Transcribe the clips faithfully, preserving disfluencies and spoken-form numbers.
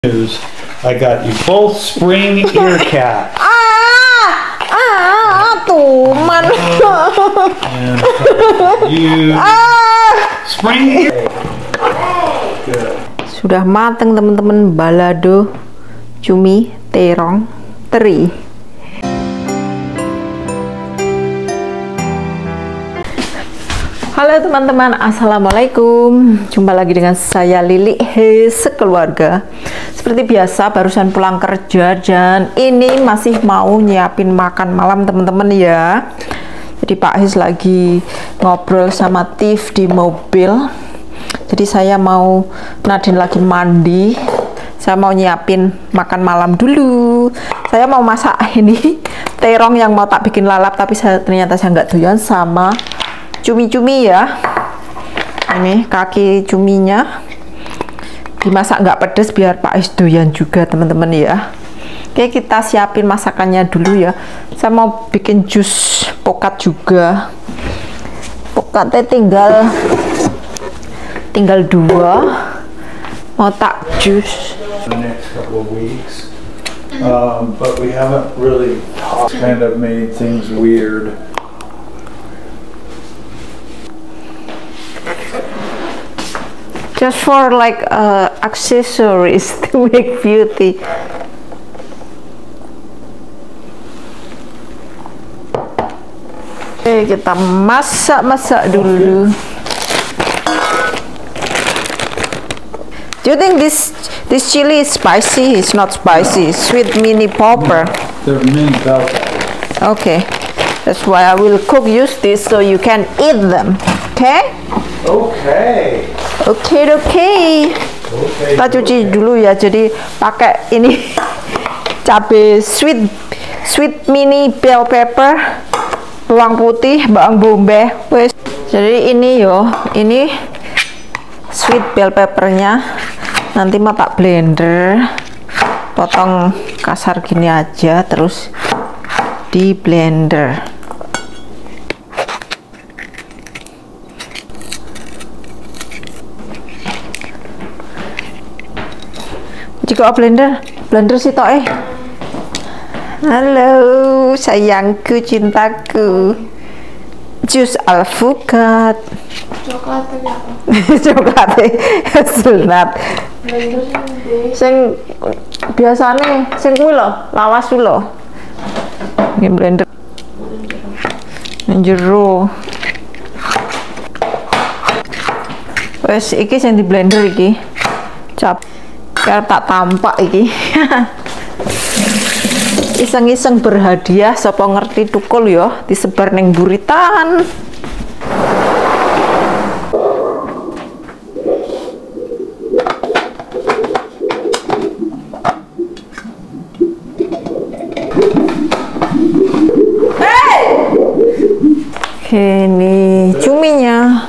News. I got you both spring ear caps. Ah, ah, tuman. And you spring ear. Good. Sudah mateng teman-teman, balado, cumi, terong, teri. Halo teman-teman, assalamualaikum. Jumpa lagi dengan saya Lili He sekeluarga. Seperti biasa barusan pulang kerja dan ini masih mau nyiapin makan malam teman-teman ya. Jadi Pak His lagi ngobrol sama Tiff di mobil. Jadi saya mau Nadine lagi mandi. Saya mau nyiapin makan malam dulu. Saya mau masak ini terong yang mau tak bikin lalap, tapi saya ternyata saya nggak doyan sama cumi-cumi ya. Ini kaki cuminya dimasak nggak pedes biar Pak Is doyan juga teman-teman ya. Oke, kita siapin masakannya dulu ya. Saya mau bikin jus pokat juga. Pokatnya tinggal tinggal dua. Mau tak jus. The next couple of weeks, um, but we haven't really talked. Kind of made things weird. Just for like uh, accessories to make beauty. Oke, kita masak-masak dulu. Do you think this this chili is spicy? It's not spicy. It's sweet mini pepper. They're mini bell peppers. Okay, that's why I will cook use this so you can eat them. Okay? Okay. Oke, oke. Kita cuci dulu ya. Jadi pakai ini cabai sweet sweet mini bell pepper, bawang putih, bawang bombay. Wes. Jadi ini yo, ini sweet bell peppernya. Nanti mau tak blender, potong kasar gini aja, terus di blender. Jika blender, blender sih toh eh. Halo sayangku, cintaku. Jus alpukat. Coklatnya apa? Coklatnya hazelnut. Blender sing Sing biasane sing kuwi lho, lawas kuwi lho. Ini blender. Jero. Wes iki sing di blender iki. Cap. Biar tak tampak iki. Iseng-iseng berhadiah, sapa ngerti tukul ya, disebar neng buritan. Hey! Oke, ini cuminya.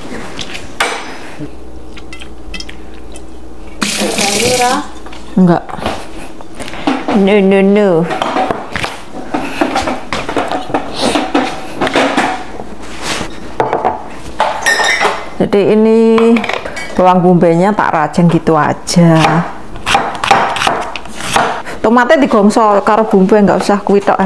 Enggak. No, no, no. Jadi ini bawang bombay-nya tak rajang gitu aja. Tomatnya digongso karo bumbu, nggak usah kuwi tok.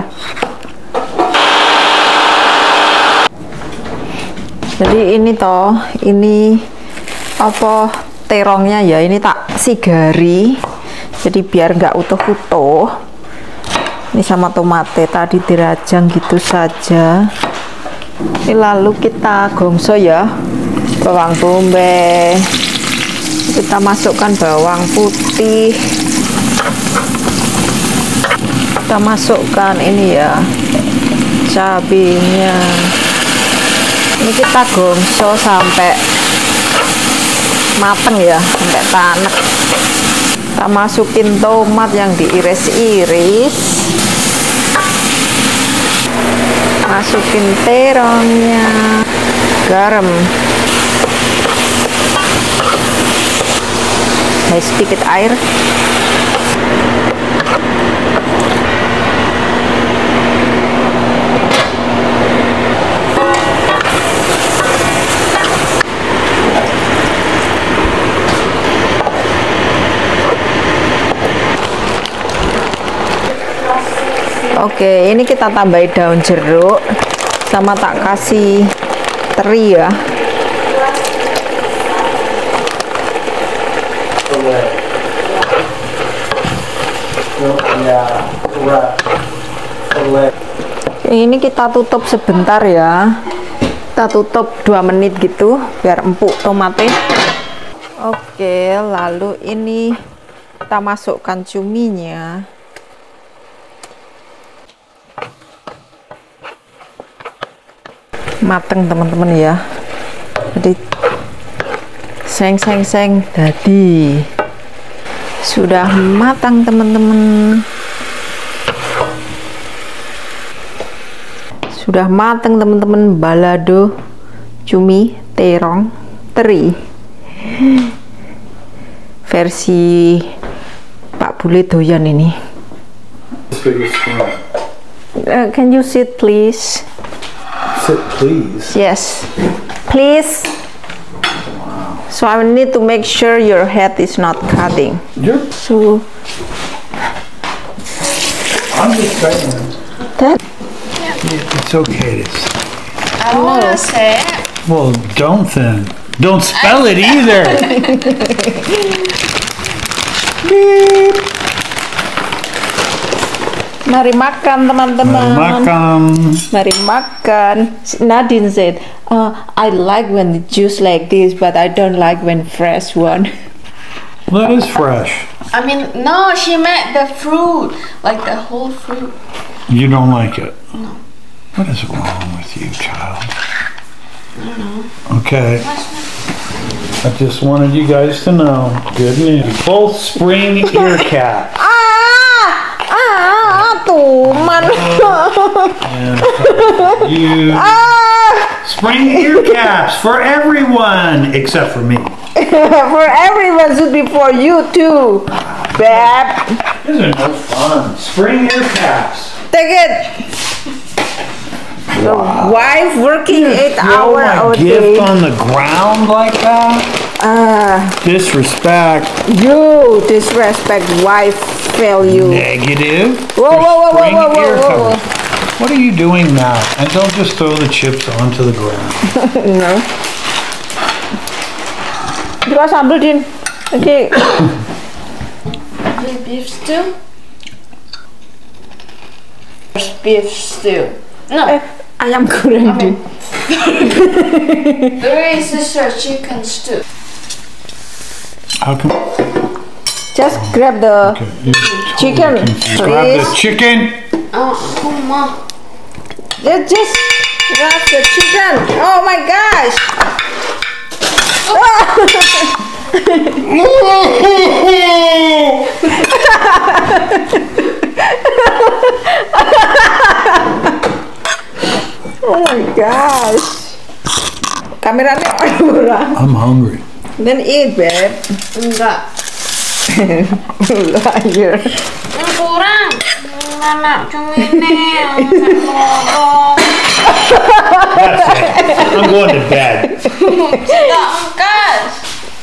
Jadi ini toh, ini apa terongnya ya, ini tak sigari. Jadi biar nggak utuh-utuh. Ini sama tomate tadi dirajang gitu saja. Ini lalu kita gongso ya, bawang bombay. Kita masukkan bawang putih. Kita masukkan ini ya, cabenya. Ini kita gongso sampai mateng ya, sampai tanek. Kita masukin tomat yang diiris-iris, masukin terongnya, garam, nah, sedikit air. Oke, ini kita tambahin daun jeruk sama tak kasih teri ya. Ini kita tutup sebentar ya. Kita tutup dua menit gitu biar empuk tomatnya. Oke, lalu ini kita masukkan cuminya. Mateng teman-teman ya. Jadi seng seng seng tadi sudah matang teman-teman. Sudah matang teman-teman, balado cumi terong teri versi Pak Bule doyan ini. Uh, can you sit please? Sit please. Yes, please. So I need to make sure your head is not cutting. You're, So I'm just saying. that It's okay to say. I wanna say Well, don't then. Don't spell it either. mari makan teman-teman. Makan. Mari makan. Nadine said, uh, I like when the juice like this, but I don't like when fresh one. That is fresh. I mean no, she meant the fruit, like the whole fruit. You don't like it? No. What is wrong with you, child? I don't know. Okay. I just wanted you guys to know. Good news. Both spring ear caps. Ah, ah, tuh man. And you Ah, spring ear caps for everyone except for me. for everyone should be for you too, babe. These are no fun. Spring ear caps. Take it. Your wife working eight Throw hour my a gift day. on the ground like that? Ah, Disrespect. you disrespect wife value. Negative. Whoa, whoa, whoa, whoa, Spring whoa, whoa, ear whoa, cover. What are you doing now? And don't just throw the chips onto the ground. No. Dua sambal din. Okay. The beef stew? Beef stew. No, Eh, ayam goreng din. there is this uh, chicken stew. How come? Just grab the Okay, you're totally Chicken, confused. Grab the please. chicken. Oh, come on. just, just grab the chicken. Oh my gosh. Oh my gosh. Kameranya orang. I'm hungry. Then eat, babe. Enggak. Liar. Yang kurang. Anak cumi ini. Ngomong. That's it. I'm going to bed. Tidak engkas.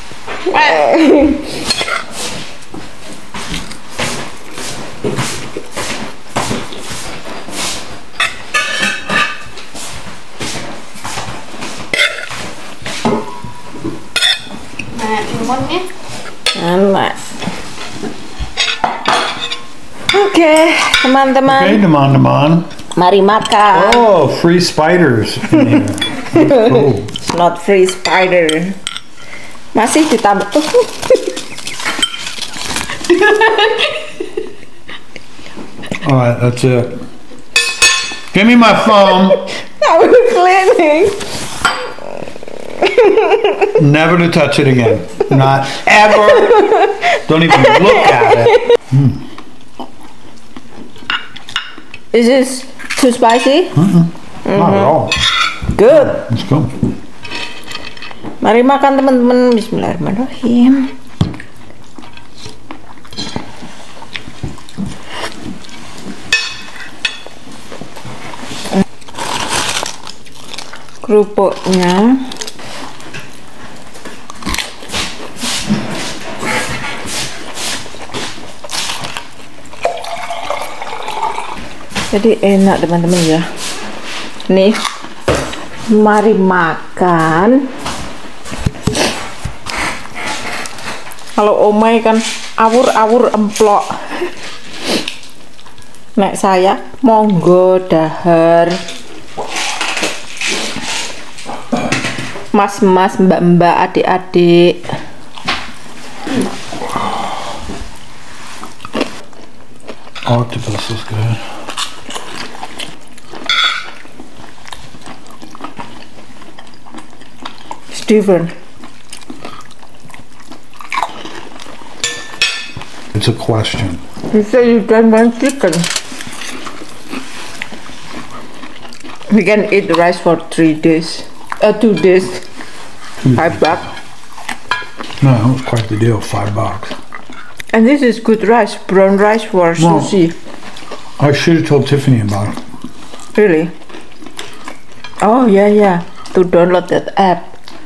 Nah, timunnya. Enak. Oke, teman-teman. Okay, teman-teman. Mari makan. Oh, free spiders in here. Cool. It's not free spider. Masih ditambah. All right, that's it. Give me my phone. I was cleaning. Never to touch it again. Not ever. Don't even look at it. Is this too spicy? Not at all. Good. Let's go. Mari makan teman-teman. Bismillahirrahmanirrahim. Kerupuknya. Jadi enak teman-teman ya. Nih, mari makan. Kalau omai kan awur-awur emplok. Nek saya monggo dahar. Mas-mas, mbak-mbak, adik-adik. Octopus is good. Steven. It's a question. You say you don't want chicken. We can eat rice for three days. Uh, two days. Five bucks. No, that was quite the deal. Five bucks. And this is good rice, brown rice for Well, sushi. I should have told Tiffany about it. Really? Oh yeah, yeah. To download that app.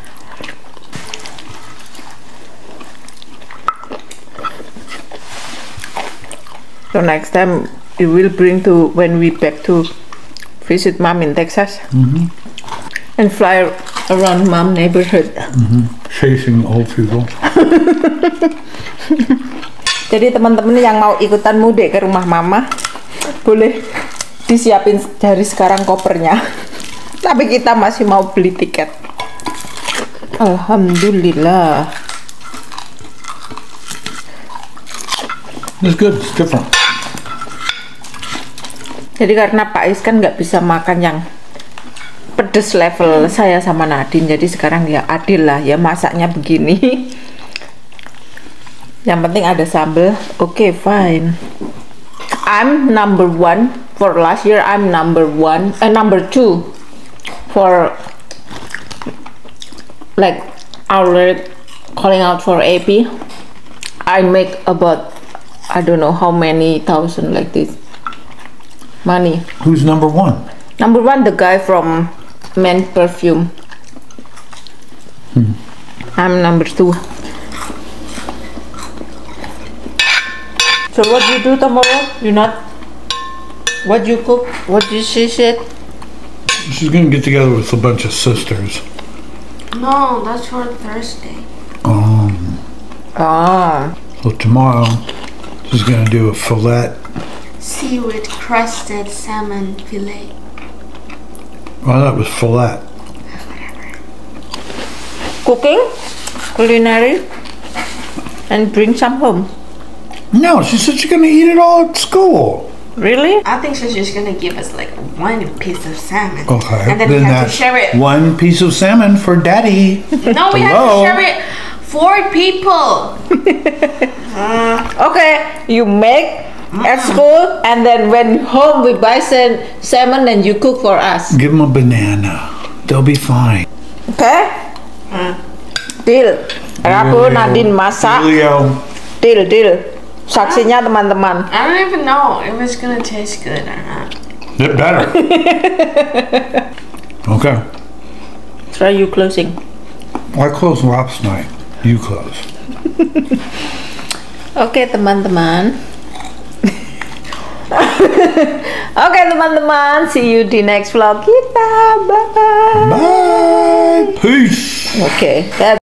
So next time you will bring to when we back to visit mom in Texas. Mm-hmm. And fly around mom neighborhood. Mm-hmm. Chasing old people. Jadi teman-teman yang mau ikutan mudik ke rumah mama boleh disiapin dari sekarang kopernya. Tapi kita masih mau beli tiket. Alhamdulillah. It's good. It's different. Jadi karena Pak Is kan nggak bisa makan yang pedes level saya sama Nadine, jadi sekarang ya adil lah ya, masaknya begini. Yang penting ada sambal. Oke, okay, fine. I'm number one for last year. I'm number one, uh, number two for like outlet calling out for A P. I make about I don't know how many thousand like this money. Who's number one? Number one, the guy from Men Perfume. Hmm. I'm number two. So what you do tomorrow? You not? What you cook? What you she said? She's gonna get together with a bunch of sisters. No, that's for Thursday. Um. Ah. So tomorrow, she's gonna do a fillet. Seaweed crusted salmon fillet. Well, that was fillet. Cooking, culinary, and bring some home. No, she said she's gonna eat it all at school. Really? I think she's just gonna give us like one piece of salmon. Okay. And then, we have to share it. One piece of salmon for Daddy. No, we have to Hello? share it. Four people. uh, okay, you make at school, and then when home we buy some salmon and you cook for us. Give them a banana. They'll be fine. Okay? Mm. Deal. Rabu Nadine masak. Julio. Deal, deal. Saksinya teman-teman. I don't even know if it's gonna taste good or not. It better. Okay. Try you closing. I closed last night. You close. Oke, teman-teman. Oke, teman-teman. See you di next vlog kita. Bye. Bye. Peace. Oke.